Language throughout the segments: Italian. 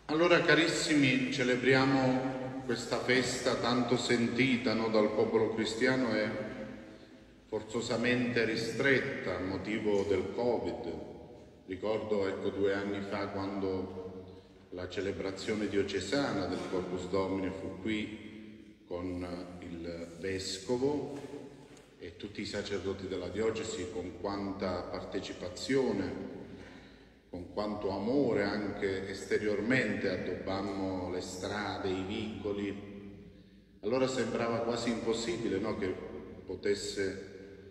Allora, carissimi, celebriamo questa festa tanto sentita, no, dal popolo cristiano e forzosamente ristretta a motivo del Covid. Ricordo, 2 anni fa, quando la celebrazione diocesana del Corpus Domini fu qui con il Vescovo e tutti i sacerdoti della diocesi, con quanta partecipazione, con quanto amore anche esteriormente addobbammo le strade, i vicoli. Allora sembrava quasi impossibile, no, che potesse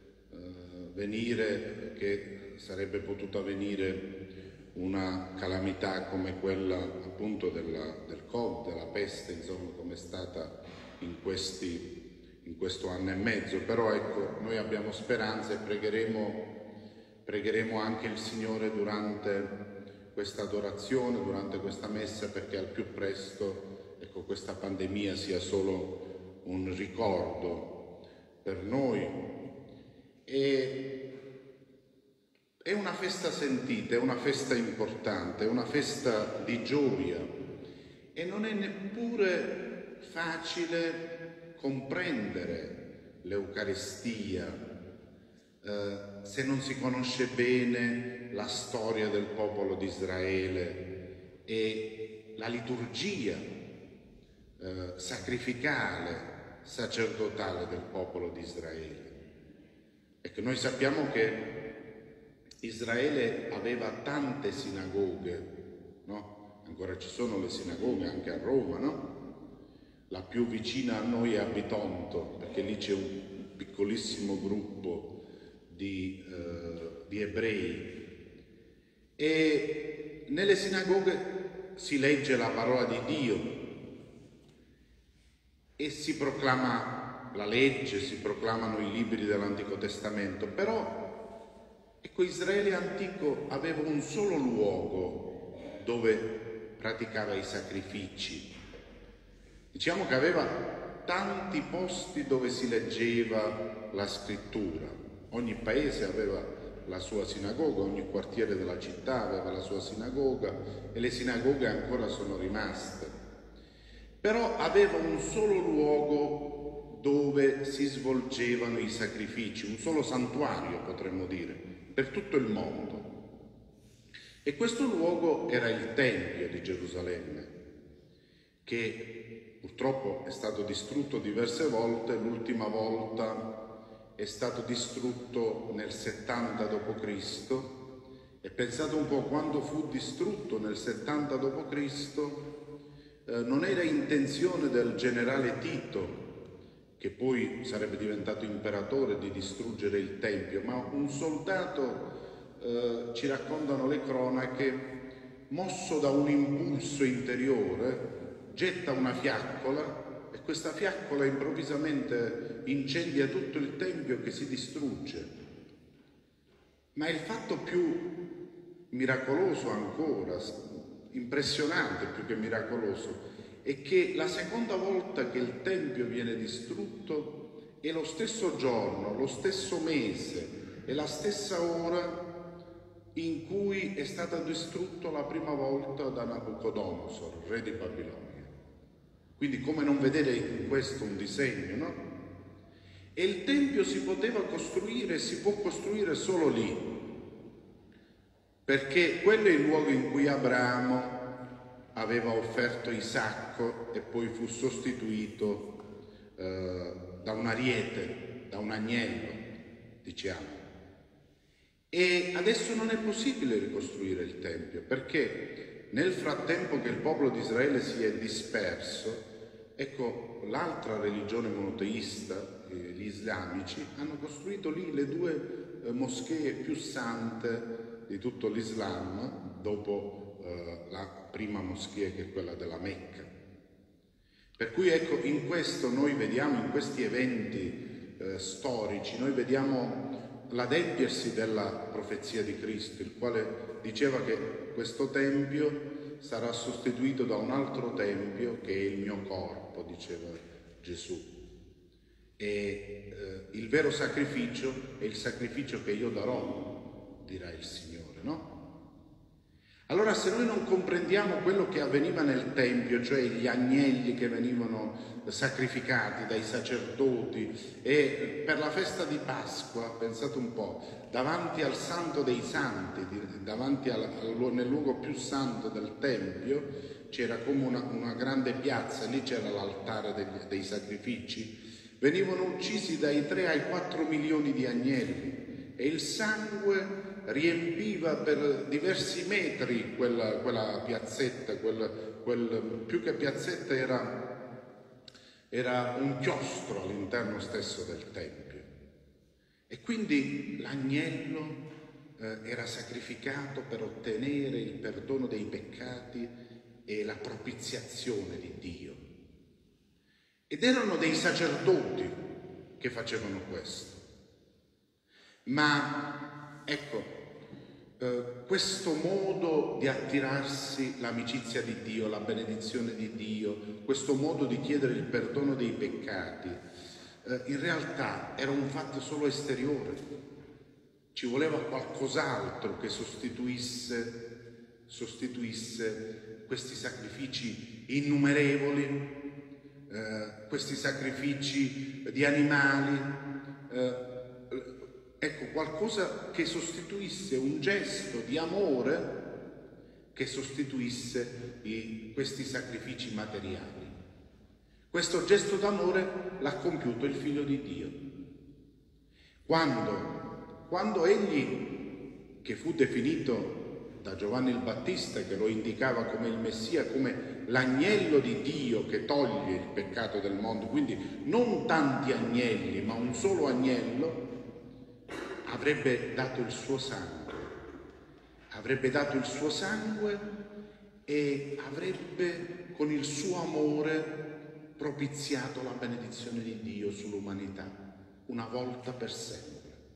venire, che sarebbe potuta venire una calamità come quella appunto del Covid, della peste, insomma, come è stata in questo anno e mezzo. Però ecco, noi abbiamo speranza e pregheremo anche il Signore durante questa adorazione, durante questa messa, perché al più presto, ecco, questa pandemia sia solo un ricordo per noi. È una festa sentita, è una festa importante, è una festa di gioia e non è neppure facile comprendere l'Eucaristia se non si conosce bene la storia del popolo di Israele e la liturgia sacrificale, sacerdotale del popolo di Israele. Ecco, noi sappiamo che Israele aveva tante sinagoghe, no? Ancora ci sono le sinagoghe anche a Roma, no? La più vicina a noi è a Bitonto, perché lì c'è un piccolissimo gruppo di ebrei, e nelle sinagoghe si legge la parola di Dio e si proclama la legge, si proclamano i libri dell'Antico Testamento. Però ecco, Israele antico aveva un solo luogo dove praticava i sacrifici. Diciamo che aveva tanti posti dove si leggeva la scrittura. Ogni paese aveva la sua sinagoga, ogni quartiere della città aveva la sua sinagoga e le sinagoghe ancora sono rimaste. Però aveva un solo luogo dove si svolgevano i sacrifici, un solo santuario, potremmo dire, per tutto il mondo. E questo luogo era il Tempio di Gerusalemme, che purtroppo è stato distrutto diverse volte. L'ultima volta è stato distrutto nel 70 d.C. e pensate un po', quando fu distrutto nel 70 d.C., non era intenzione del generale Tito, che poi sarebbe diventato imperatore, di distruggere il Tempio, ma un soldato, ci raccontano le cronache, mosso da un impulso interiore, getta una fiaccola e questa fiaccola improvvisamente incendia tutto il Tempio, che si distrugge. Ma il fatto più miracoloso ancora, impressionante più che miracoloso, è che la seconda volta che il Tempio viene distrutto è lo stesso giorno, lo stesso mese e la stessa ora in cui è stato distrutto la prima volta da Nabucodonosor, re di Babilonia. Quindi come non vedere in questo un disegno, no? E il Tempio si poteva costruire, si può costruire solo lì, perché quello è il luogo in cui Abramo aveva offerto Isacco e poi fu sostituito da un ariete, da un agnello, diciamo. E adesso non è possibile ricostruire il Tempio, perché nel frattempo che il popolo di Israele si è disperso, ecco, l'altra religione monoteista, gli islamici, hanno costruito lì le 2 moschee più sante di tutto l'Islam, dopo la prima moschea, che è quella della Mecca. Per cui ecco, in questo noi vediamo, in questi eventi storici, noi vediamo l'adempiersi della profezia di Cristo, il quale diceva che questo Tempio sarà sostituito da un altro Tempio che è il mio corpo, diceva Gesù. E il vero sacrificio è il sacrificio che io darò, dirà il Signore, no? Allora, se noi non comprendiamo quello che avveniva nel Tempio, cioè gli agnelli che venivano sacrificati dai sacerdoti, e per la festa di Pasqua, pensate un po', davanti al Santo dei Santi, nel luogo più santo del Tempio, c'era come una grande piazza, lì c'era l'altare dei sacrifici, venivano uccisi dai 3 ai 4 milioni di agnelli e il sangue riempiva per diversi metri quella piazzetta, più che piazzetta era un chiostro all'interno stesso del Tempio. E quindi l'agnello era sacrificato per ottenere il perdono dei peccati e la propiziazione di Dio. Ed erano dei sacerdoti che facevano questo. Ma ecco, questo modo di attirarsi l'amicizia di Dio, la benedizione di Dio, questo modo di chiedere il perdono dei peccati, in realtà era un fatto solo esteriore. Ci voleva qualcos'altro che sostituisse questi sacrifici innumerevoli, questi sacrifici di animali, ecco, qualcosa che sostituisse un gesto di amore che sostituisse questi sacrifici materiali. Questo gesto d'amore l'ha compiuto il Figlio di Dio. Quando egli, che fu definito da Giovanni il Battista, che lo indicava come il Messia, come l'agnello di Dio che toglie il peccato del mondo, quindi non tanti agnelli, ma un solo agnello, avrebbe dato il suo sangue e avrebbe con il suo amore propiziato la benedizione di Dio sull'umanità, una volta per sempre.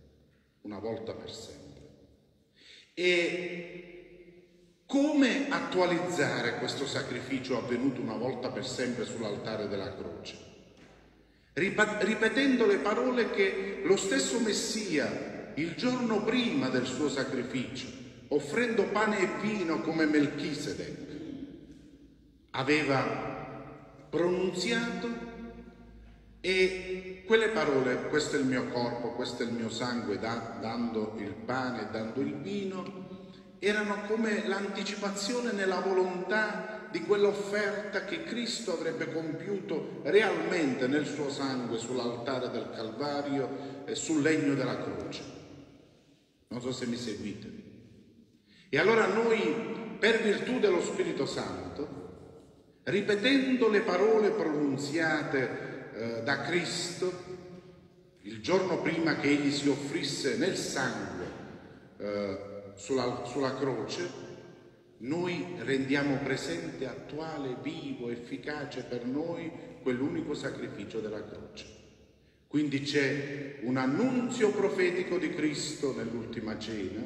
E come attualizzare questo sacrificio avvenuto una volta per sempre sull'altare della croce? Ripetendo le parole che lo stesso Messia, il giorno prima del suo sacrificio, offrendo pane e vino come Melchisedec, aveva pronunziato, e quelle parole, questo è il mio corpo, questo è il mio sangue, dando il pane e dando il vino, erano come l'anticipazione nella volontà di quell'offerta che Cristo avrebbe compiuto realmente nel suo sangue sull'altare del Calvario e sul legno della croce. Non so se mi seguite. E allora noi, per virtù dello Spirito Santo, ripetendo le parole pronunziate da Cristo il giorno prima che egli si offrisse nel sangue sulla croce, noi rendiamo presente, attuale, vivo, efficace per noi quell'unico sacrificio della croce. Quindi c'è un annunzio profetico di Cristo nell'ultima cena,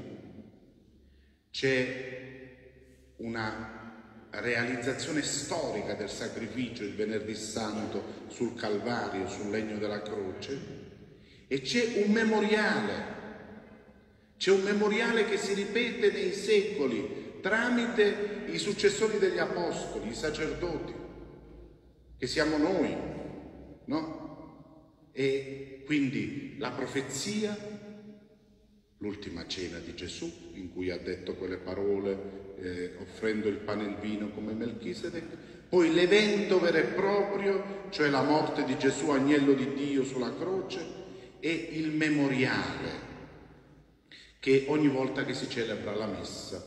c'è una realizzazione storica del sacrificio il venerdì santo sul Calvario, sul legno della croce, e c'è un memoriale che si ripete nei secoli tramite i successori degli apostoli, i sacerdoti, che siamo noi, no? E quindi la profezia, l'ultima cena di Gesù, in cui ha detto quelle parole offrendo il pane e il vino come Melchisedec, poi l'evento vero e proprio, cioè la morte di Gesù, agnello di Dio sulla croce, e il memoriale che ogni volta che si celebra la messa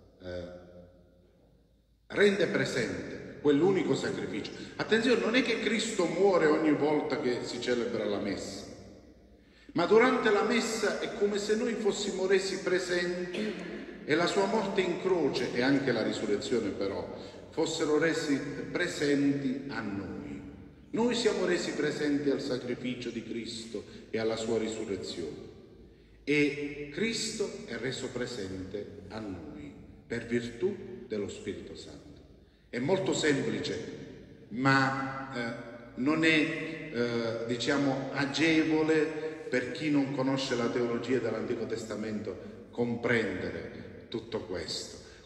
rende presente quell'unico sacrificio. Attenzione, non è che Cristo muore ogni volta che si celebra la messa, ma durante la messa è come se noi fossimo resi presenti e la sua morte in croce e anche la risurrezione però fossero resi presenti a noi. Noi siamo resi presenti al sacrificio di Cristo e alla sua risurrezione, e Cristo è reso presente a noi per virtù dello Spirito Santo. È molto semplice, ma non è, agevole per chi non conosce la teologia dell'Antico Testamento comprendere tutto questo.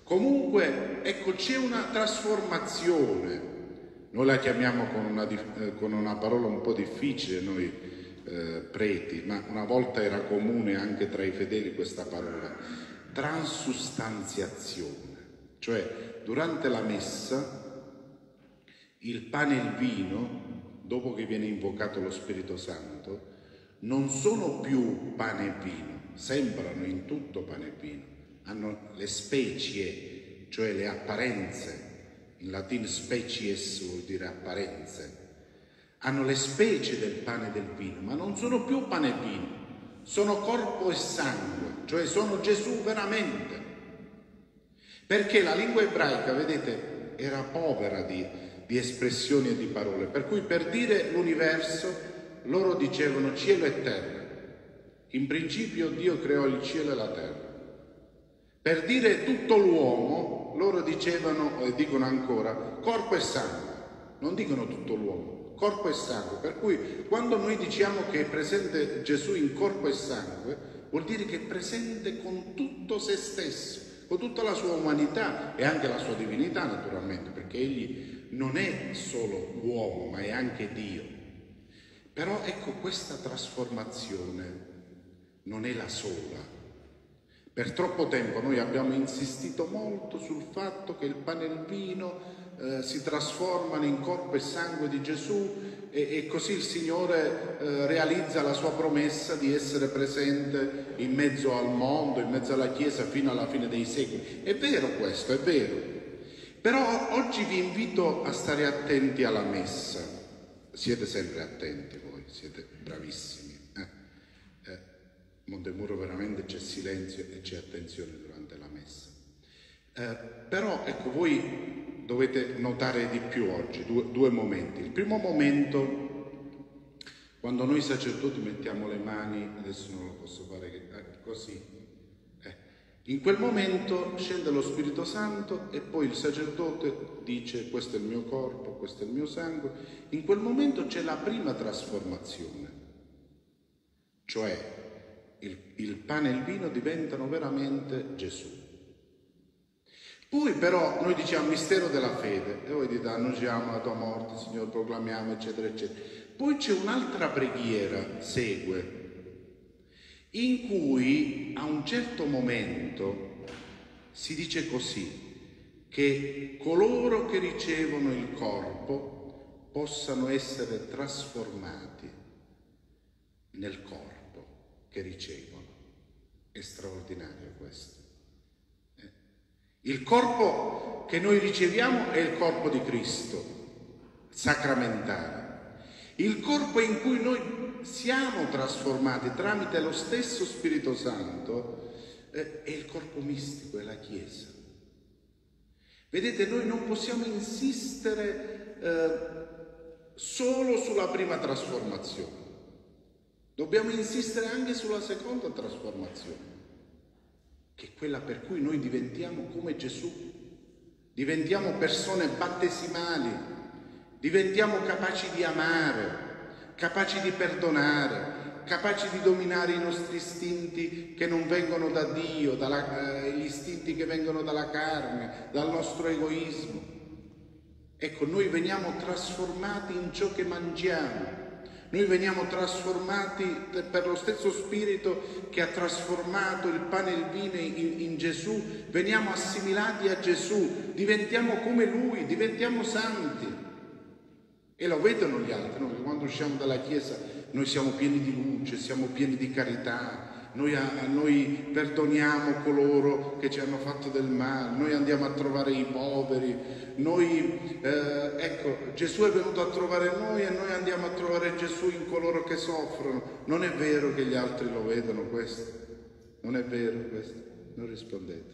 Comunque, ecco, c'è una trasformazione. Noi la chiamiamo con una parola un po' difficile, noi preti, ma una volta era comune anche tra i fedeli questa parola, transustanziazione. Cioè, durante la messa, il pane e il vino, dopo che viene invocato lo Spirito Santo, non sono più pane e vino, sembrano in tutto pane e vino, hanno le specie, cioè le apparenze, in latino species vuol dire apparenze, hanno le specie del pane e del vino, ma non sono più pane e vino, sono corpo e sangue, cioè sono Gesù veramente. Perché la lingua ebraica, vedete, era povera di espressioni e di parole, per cui per dire l'universo loro dicevano cielo e terra. In principio Dio creò il cielo e la terra. Per dire tutto l'uomo loro dicevano, e dicono ancora, corpo e sangue. Non dicono tutto l'uomo, corpo e sangue. Per cui quando noi diciamo che è presente Gesù in corpo e sangue, vuol dire che è presente con tutto se stesso, con tutta la sua umanità e anche la sua divinità naturalmente, perché egli non è solo uomo ma è anche Dio. Però ecco, questa trasformazione non è la sola. Per troppo tempo noi abbiamo insistito molto sul fatto che il pane e il vino si trasformano in corpo e sangue di Gesù e così il Signore realizza la sua promessa di essere presente in mezzo al mondo, in mezzo alla Chiesa fino alla fine dei secoli. È vero questo, è vero. Però oggi vi invito a stare attenti alla messa. Siete sempre attenti voi, siete bravissimi. Montemurro veramente c'è silenzio e c'è attenzione durante la messa. Però ecco, voi dovete notare di più oggi due momenti. Il primo momento, quando noi sacerdoti mettiamo le mani, adesso non lo posso fare così, in quel momento scende lo Spirito Santo e poi il sacerdote dice questo è il mio corpo, questo è il mio sangue. In quel momento c'è la prima trasformazione, cioè il pane e il vino diventano veramente Gesù. Poi però noi diciamo mistero della fede e voi dite annunciamo la tua morte, Signore, proclamiamo, eccetera, eccetera. Poi c'è un'altra preghiera, segue, in cui a un certo momento si dice così, che coloro che ricevono il corpo possano essere trasformati nel corpo che ricevono. È straordinario questo. Il corpo che noi riceviamo è il corpo di Cristo, sacramentale. Il corpo in cui noi siamo trasformati tramite lo stesso Spirito Santo è il corpo mistico, è la Chiesa. Vedete, noi non possiamo insistere solo sulla prima trasformazione. Dobbiamo insistere anche sulla seconda trasformazione, che è quella per cui noi diventiamo come Gesù, diventiamo persone battesimali, diventiamo capaci di amare, capaci di perdonare, capaci di dominare i nostri istinti che non vengono da Dio, gli istinti che vengono dalla carne, dal nostro egoismo. Ecco, noi veniamo trasformati in ciò che mangiamo. Noi veniamo trasformati per lo stesso Spirito che ha trasformato il pane e il vino in Gesù, veniamo assimilati a Gesù, diventiamo come Lui, diventiamo santi. E lo vedono gli altri, no? Che quando usciamo dalla Chiesa noi siamo pieni di luce, siamo pieni di carità, noi perdoniamo coloro che ci hanno fatto del male, noi andiamo a trovare i poveri, ecco, Gesù è venuto a trovare noi e noi andiamo a trovare Gesù in coloro che soffrono. Non è vero che gli altri lo vedono questo? Non è vero questo? Non rispondete.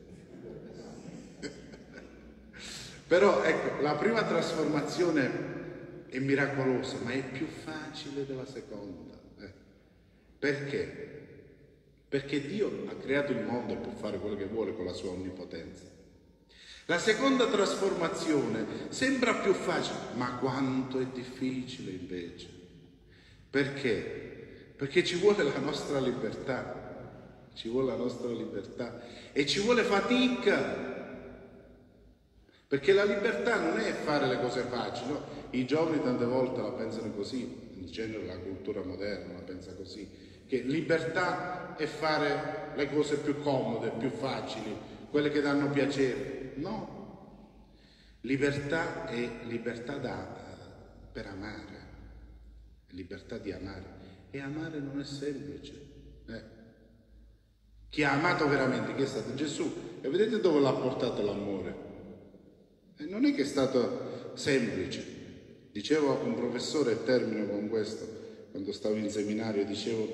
Però ecco, la prima trasformazione è miracolosa, ma è più facile della seconda. Perché? Perché Dio ha creato il mondo e può fare quello che vuole con la sua onnipotenza. La seconda trasformazione sembra più facile, ma quanto è difficile invece. Perché? Perché ci vuole la nostra libertà, ci vuole la nostra libertà e ci vuole fatica. Perché la libertà non è fare le cose facili, no? I giovani tante volte la pensano così, in genere la cultura moderna la pensa così, che libertà è fare le cose più comode, più facili, quelle che danno piacere. No, libertà è libertà per amare, è libertà di amare. E amare non è semplice. Chi ha amato veramente, che è stato Gesù, e vedete dove l'ha portato l'amore? E non è che è stato semplice. Dicevo a un professore, e termino con questo, quando stavo in seminario,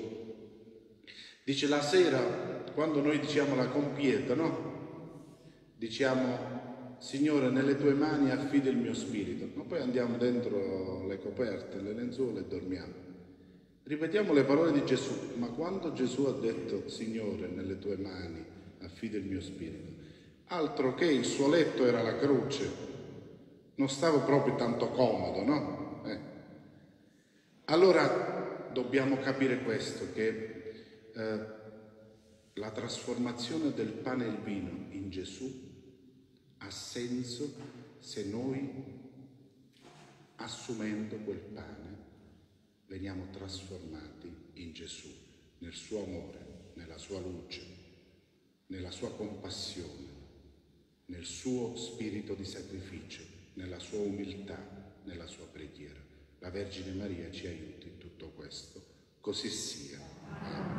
dice la sera, quando noi diciamo la compieta, no? Diciamo, Signore, nelle tue mani affido il mio spirito, ma poi andiamo dentro le coperte, le lenzuola e dormiamo. Ripetiamo le parole di Gesù, ma quando Gesù ha detto, Signore, nelle tue mani affido il mio spirito, altro che il suo letto era la croce, non stava proprio tanto comodo, no? Allora dobbiamo capire questo, che la trasformazione del pane e il vino in Gesù ha senso se noi, assumendo quel pane, veniamo trasformati in Gesù, nel suo amore, nella sua luce, nella sua compassione, nel suo spirito di sacrificio, nella sua umiltà, nella sua preghiera. La Vergine Maria ci aiuti in tutto questo. Così sia. Amen.